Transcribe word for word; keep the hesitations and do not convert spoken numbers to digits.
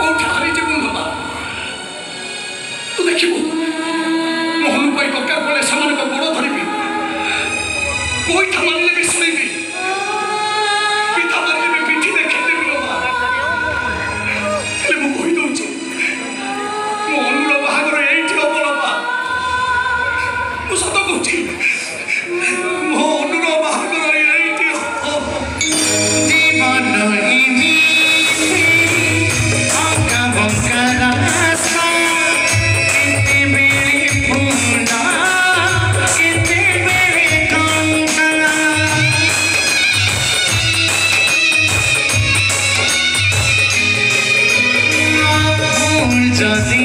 कोठे हारी जीवन बाबा तू देखिबू मोहन भाई दरकार पड़े सामान को गोड़ धरिबी कोई था मानले भी सुनिबी पिता मारले भी पिठी देखि देबी बाबा हेले मु कहि दउची मोहन रो बाहागर एठी हो बाबा मु सत कहूची मोहन रो बाहागर एठी हो जीवन इमी आका बंकरा Just